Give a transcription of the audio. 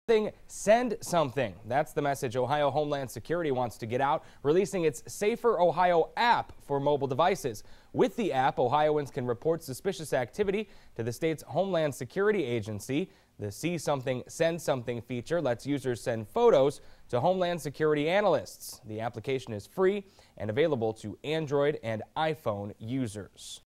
something, send something. That's the message Ohio Homeland Security wants to get out, releasing its Safer Ohio app for mobile devices. With the app, Ohioans can report suspicious activity to the state's Homeland Security Agency. The See Something, Send Something feature lets users send photos to Homeland Security analysts. The application is free and available to Android and iPhone users.